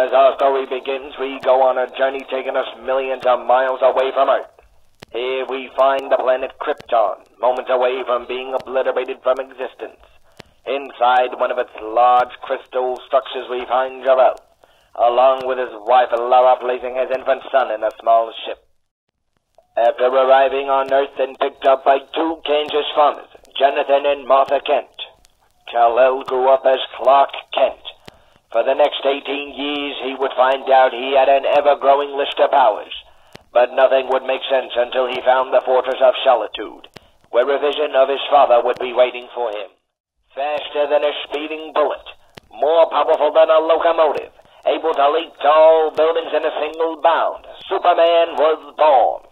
As our story begins, we go on a journey taking us millions of miles away from Earth. Here we find the planet Krypton, moments away from being obliterated from existence. Inside one of its large crystal structures we find Jor-El, along with his wife Lara placing his infant son in a small ship. After arriving on Earth and picked up by two Kansas farmers, Jonathan and Martha Kent, Kal-El grew up as Clark Kent. For the next 18 years, he would find out he had an ever-growing list of powers. But nothing would make sense until he found the Fortress of Solitude, where a vision of his father would be waiting for him. Faster than a speeding bullet, more powerful than a locomotive, able to leap tall buildings in a single bound, Superman was born.